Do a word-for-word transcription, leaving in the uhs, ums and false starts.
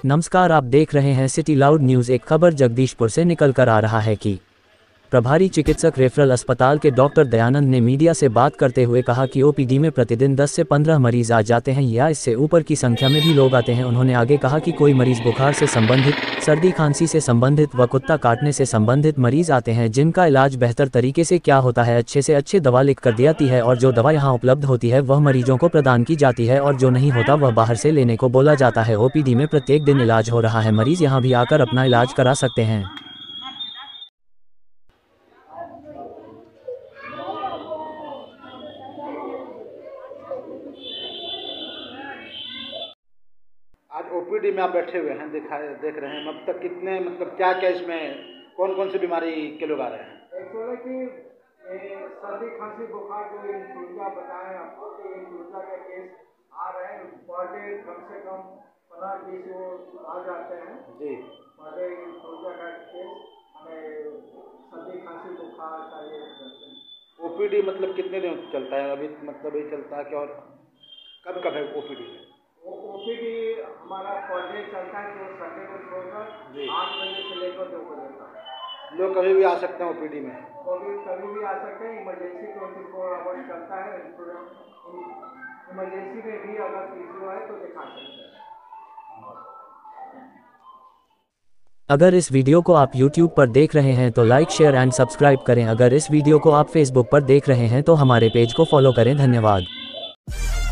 नमस्कार, आप देख रहे हैं सिटी लाउड न्यूज़। एक खबर जगदीशपुर से निकल कर आ रहा है कि प्रभारी चिकित्सक रेफरल अस्पताल के डॉक्टर दयानंद ने मीडिया से बात करते हुए कहा कि ओपीडी में प्रतिदिन दस से पंद्रह मरीज आ जाते हैं या इससे ऊपर की संख्या में भी लोग आते हैं। उन्होंने आगे कहा कि कोई मरीज बुखार से संबंधित, सर्दी खांसी से संबंधित व कुत्ता काटने से संबंधित मरीज आते हैं जिनका इलाज बेहतर तरीके से क्या होता है, अच्छे से अच्छे दवा लिख कर दी जाती है और जो दवा यहाँ उपलब्ध होती है वह मरीजों को प्रदान की जाती है और जो नहीं होता वह बाहर से लेने को बोला जाता है। ओपीडी में प्रत्येक दिन इलाज हो रहा है, मरीज यहाँ भी आकर अपना इलाज करा सकते हैं। आज ओपीडी में आप बैठे हुए हैं, दिखा देख रहे हैं। अब तक कितने मतलब क्या क्या इसमें कौन कौन सी बीमारी के लोग आ रहे हैं? एक तो है कि सर्दी खांसी बुखार जो इन्फ्लुएंजा बताएं आपको कि इन्फ्लुएंजा का केस आ रहे हैं। पर डे कम से कम पंद्रह बीस वो आ जाते हैं जी। पर डे इन्फ्लुएंजा का केस हमें सर्दी खांसी बुखार का ये ओपीडी मतलब कितने दिन चलता है? अभी मतलब ये चलता है कि और कब कब है ओपीडी? ओपीडी हमारा पर डे चलता है जो संडे को छोड़कर आठ बजे से लेकर दो बजे तक। लोग कभी भी आ सकते हैं ओपीडी में? कभी कभी भी आ सकते हैं। इमरजेंसी ट्वेंटी फोर आवर्स चलता है। इमरजेंसी में भी अगर पीसीओ है तो दिखा सकते हैं। अगर इस वीडियो को आप यूट्यूब पर देख रहे हैं तो लाइक, शेयर एंड सब्सक्राइब करें। अगर इस वीडियो को आप फेसबुक पर देख रहे हैं तो हमारे पेज को फॉलो करें। धन्यवाद।